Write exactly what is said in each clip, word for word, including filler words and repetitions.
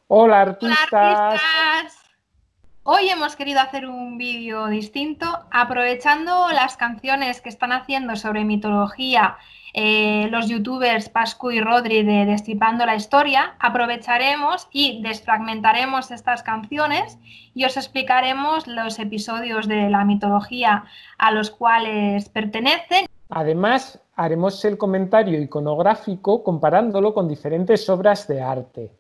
Hola Hola artistas. artistas. Hoy hemos querido hacer un vídeo distinto, aprovechando las canciones que están haciendo sobre mitología eh, los youtubers Pascu y Rodri de Destripando la Historia. Aprovecharemos y desfragmentaremos estas canciones y os explicaremos los episodios de la mitología a los cuales pertenecen. Además, haremos el comentario iconográfico comparándolo con diferentes obras de arte.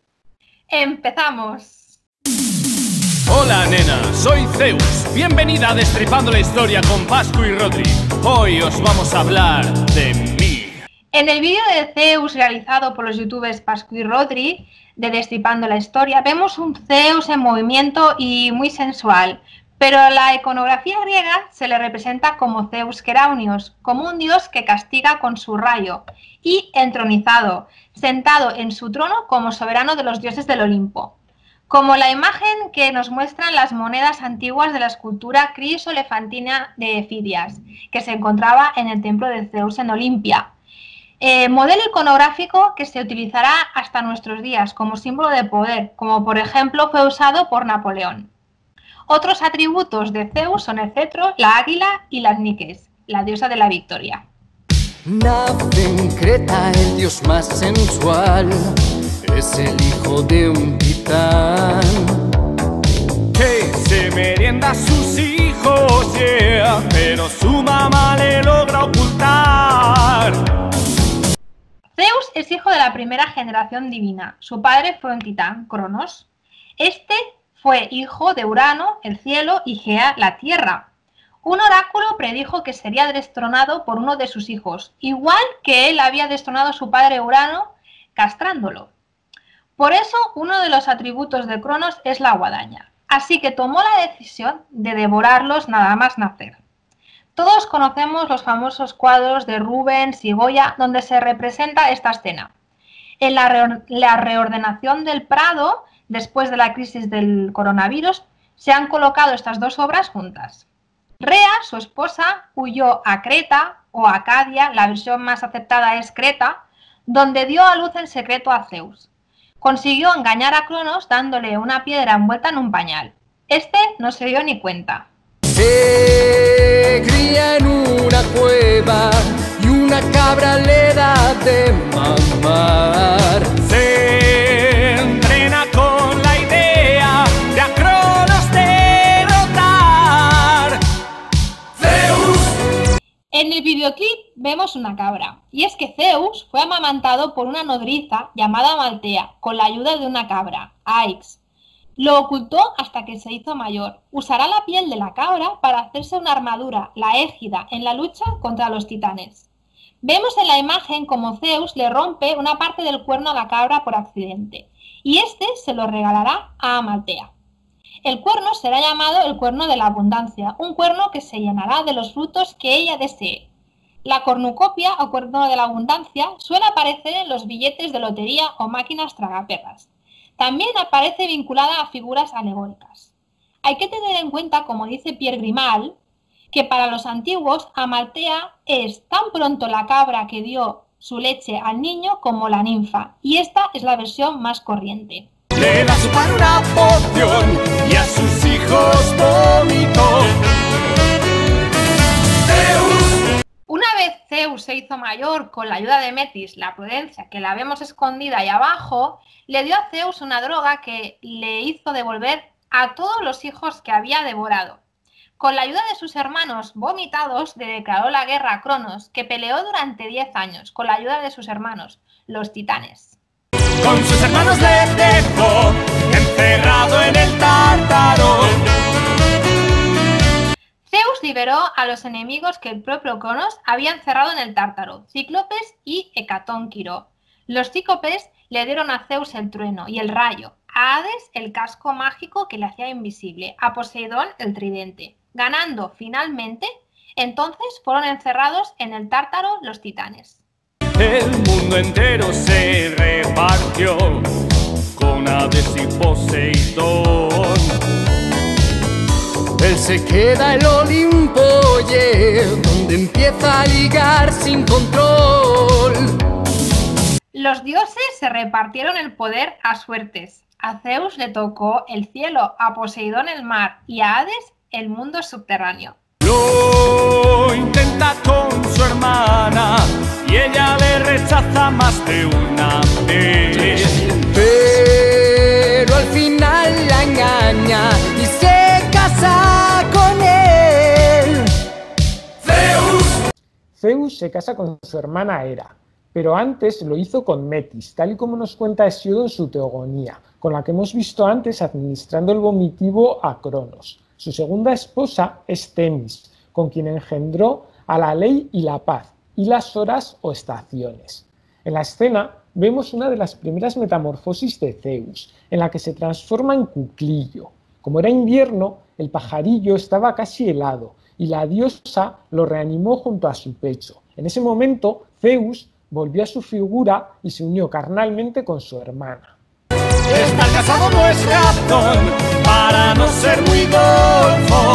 ¡Empezamos! Hola nena, soy Zeus. Bienvenida a Destripando la Historia con Pascu y Rodri. Hoy os vamos a hablar de mí. En el vídeo de Zeus realizado por los youtubers Pascu y Rodri de Destripando la Historia vemos un Zeus en movimiento y muy sensual, pero la iconografía griega se le representa como Zeus Queraunios, como un dios que castiga con su rayo, y entronizado, sentado en su trono como soberano de los dioses del Olimpo. Como la imagen que nos muestran las monedas antiguas de la escultura crisoelefantina de Fidias, que se encontraba en el templo de Zeus en Olimpia. Eh, modelo iconográfico que se utilizará hasta nuestros días como símbolo de poder, como por ejemplo fue usado por Napoleón. Otros atributos de Zeus son el cetro, la águila y las Nikes, la diosa de la victoria. Nace en Creta el dios más sensual, es el hijo de un titán Que se merienda a sus hijos, yeah, pero su mamá le logra ocultar. Zeus es hijo de la primera generación divina. Su padre fue un titán, Cronos. Este fue hijo de Urano, el cielo, y Gea, la tierra. Un oráculo predijo que sería destronado por uno de sus hijos, igual que él había destronado a su padre Urano, castrándolo. Por eso, uno de los atributos de Cronos es la guadaña. Así que tomó la decisión de devorarlos nada más nacer. Todos conocemos los famosos cuadros de Rubens y Goya donde se representa esta escena. En la, re la reordenación del Prado, después de la crisis del coronavirus, se han colocado estas dos obras juntas. Rea, su esposa, huyó a Creta o Acadia, la versión más aceptada es Creta, donde dio a luz en secreto a Zeus. Consiguió engañar a Cronos dándole una piedra envuelta en un pañal. Este no se dio ni cuenta. Se cría en una cueva y una cabra le da de mamar. Se entrena con la idea de a Cronos derrotar. Zeus. En el videoclip vemos una cabra, y es que Zeus fue amamantado por una nodriza llamada Maltea, con la ayuda de una cabra, Aix. Lo ocultó hasta que se hizo mayor. Usará la piel de la cabra para hacerse una armadura, la égida, en la lucha contra los titanes. Vemos en la imagen como Zeus le rompe una parte del cuerno a la cabra por accidente, y este se lo regalará a Amaltea. El cuerno será llamado el cuerno de la abundancia, un cuerno que se llenará de los frutos que ella desee. La cornucopia o cuerno de la abundancia suele aparecer en los billetes de lotería o máquinas tragaperras. También aparece vinculada a figuras alegóricas. Hay que tener en cuenta, como dice Pierre Grimal, que para los antiguos Amaltea es tan pronto la cabra que dio su leche al niño como la ninfa, y esta es la versión más corriente. Le da su padre una poción y a sus hijos vomitó. Zeus. Una vez Zeus se hizo mayor con la ayuda de Metis, la prudencia, que la vemos escondida ahí abajo, le dio a Zeus una droga que le hizo devolver a todos los hijos que había devorado. Con la ayuda de sus hermanos vomitados, le declaró la guerra a Cronos, que peleó durante diez años, con la ayuda de sus hermanos, los titanes. Con sus hermanos le dejó encerrado en el Tártaro. Zeus liberó a los enemigos que el propio Cronos había encerrado en el Tártaro, Cíclopes y Hecatónquiro. Los cíclopes le dieron a Zeus el trueno y el rayo, a Hades el casco mágico que le hacía invisible, a Poseidón el tridente, ganando finalmente. Entonces fueron encerrados en el Tártaro los titanes. El mundo entero se repartió con Hades y Poseidón. Él se queda el Olimpo, yeah, donde empieza a ligar sin control. Los dioses se repartieron el poder a suertes. A Zeus le tocó el cielo, a Poseidón el mar y a Hades el mundo subterráneo. Lo intenta con su hermana y ella le rechaza más de una vez. Pero al final la engaña y se casa con él. ¡Zeus! Zeus se casa con su hermana Hera, pero antes lo hizo con Metis, tal y como nos cuenta Hesíodo en su Teogonía, con la que hemos visto antes administrando el vomitivo a Cronos. Su segunda esposa es Temis, con quien engendró a la ley y la paz, y las horas o estaciones. En la escena vemos una de las primeras metamorfosis de Zeus, en la que se transforma en cuclillo. Como era invierno, el pajarillo estaba casi helado, y la diosa lo reanimó junto a su pecho. En ese momento, Zeus volvió a su figura y se unió carnalmente con su hermana. Estar casado no es razón para no ser muy golfo.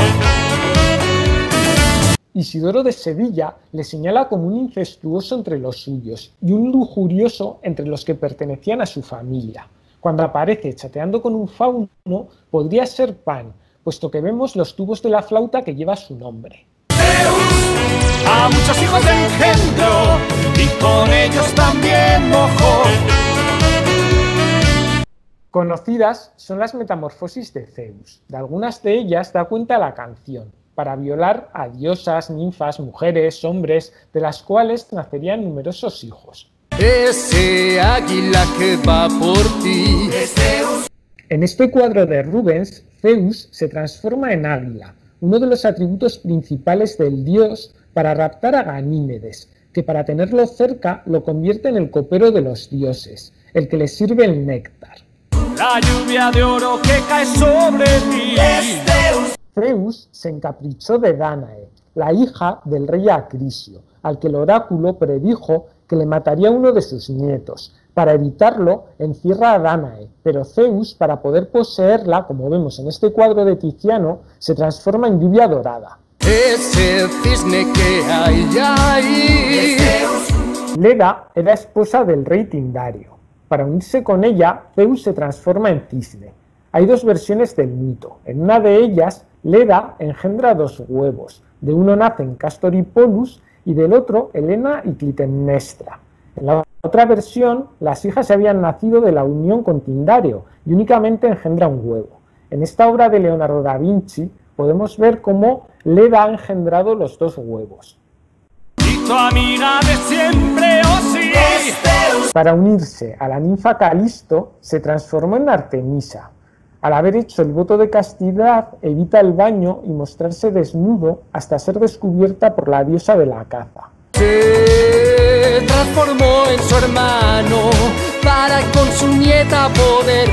Isidoro de Sevilla le señala como un incestuoso entre los suyos y un lujurioso entre los que pertenecían a su familia. Cuando aparece chateando con un fauno, podría ser Pan, puesto que vemos los tubos de la flauta que lleva su nombre. Zeus a muchos hijos engendró y con ellos también mojó. Conocidas son las metamorfosis de Zeus. De algunas de ellas da cuenta la canción, para violar a diosas, ninfas, mujeres, hombres, de las cuales nacerían numerosos hijos. Ese águila que va por ti es Zeus. En este cuadro de Rubens, Zeus se transforma en águila, uno de los atributos principales del dios para raptar a Ganímedes, que para tenerlo cerca lo convierte en el copero de los dioses, el que le sirve el néctar. La lluvia de oro que cae sobre ti es Zeus. Zeus se encaprichó de Dánae, la hija del rey Acrisio, al que el oráculo predijo que le mataría a uno de sus nietos. Para evitarlo, encierra a Dánae, pero Zeus, para poder poseerla, como vemos en este cuadro de Tiziano, se transforma en lluvia dorada. Ese cisne que hay ahí. Leda era esposa del rey Tindario. Para unirse con ella, Zeus se transforma en cisne. Hay dos versiones del mito. En una de ellas, Leda engendra dos huevos. De uno nacen Castor y Polus y del otro Helena y Clitemnestra. En la otra versión, las hijas habían nacido de la unión con Tindario y únicamente engendra un huevo. En esta obra de Leonardo da Vinci podemos ver cómo Leda ha engendrado los dos huevos. Y tu amiga de siempre, oh sí. Para unirse a la ninfa Calisto, se transformó en Artemisa. Al haber hecho el voto de castidad, evita el baño y mostrarse desnudo hasta ser descubierta por la diosa de la caza. Se transformó en su hermano para con su nieta poder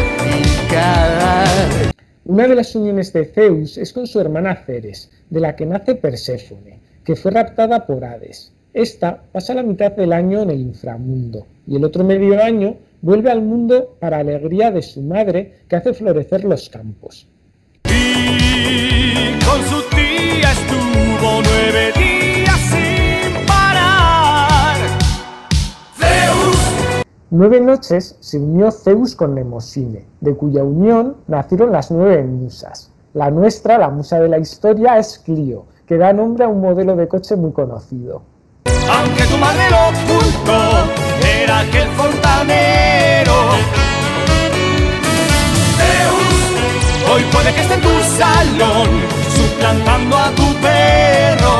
picar. Una de las uniones de Zeus es con su hermana Ceres, de la que nace Perséfone, que fue raptada por Hades. Esta pasa la mitad del año en el inframundo y el otro medio año vuelve al mundo para alegría de su madre, que hace florecer los campos. Y con su tía estuvo nueve días sin parar. Zeus. Nueve noches se unió Zeus con Mnemosine, de cuya unión nacieron las nueve musas. La nuestra, la musa de la historia, es Clio, que da nombre a un modelo de coche muy conocido. Aunque tu madre lo ocultó, era aquel fontanero. Zeus, hoy puede que esté en tu salón, suplantando a tu perro.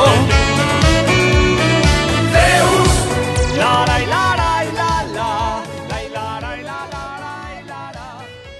Zeus, la la y la la y la la, la y la la y la la la y la la.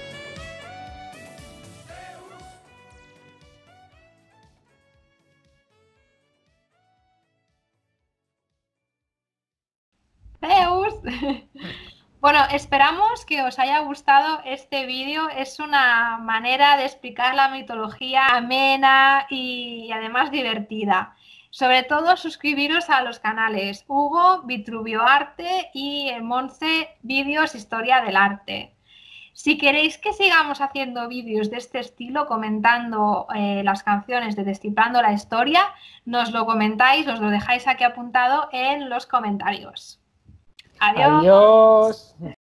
Zeus. Bueno, esperamos que os haya gustado este vídeo. Es una manera de explicar la mitología amena y además divertida. Sobre todo suscribiros a los canales Hugo, Vitruvio Arte y Monse Vídeos Historia del Arte. Si queréis que sigamos haciendo vídeos de este estilo, comentando eh, las canciones de Descifrando la Historia, nos lo comentáis, os lo dejáis aquí apuntado en los comentarios. Adiós. Adiós.